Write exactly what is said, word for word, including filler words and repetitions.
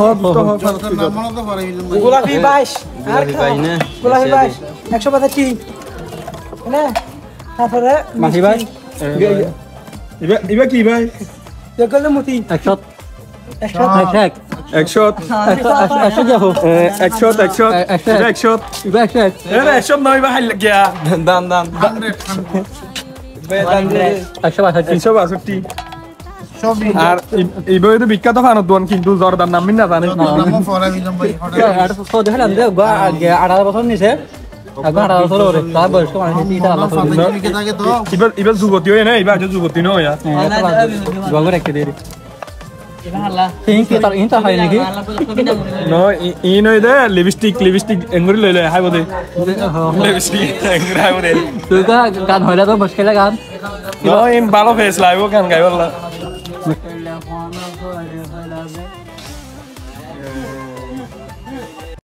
Hot তো hot গোলাপি বাইশ আর গোলাপি বাইশ একশো পঁচাশি না তারপরে মাহি ভাই ইবা ইবা কি ভাই দেখলে মতি একশো একশো এক একশো একশো যাবো একশো একশো একশো ইবা একশো এক এরে একশো নয় বা হাইল গিয়া দান দান একশো বাষট্টি তিনশো বাষট্টি আর এইভাবে তো বিখ্যাত ফানত দোয়ান কিন্তু জর্দার নাম না জানিস না আঠারো বছর নিছে আঠারো বছর ওরে তার বয়স তো মানে এবার এবার যুবতী হয় না এবার যুবতী নয় গঙ্গর একটা দিয়ে হয় নাকি ই নয় দে লিপস্টিক লিপস্টিক এঙ্গুরি লই লই হাই বদে লিপস্টিক এঙ্গুরি হাই বদে তুই তো গান হইলা তো মুশকিল গান No, in Balo face live, can guy.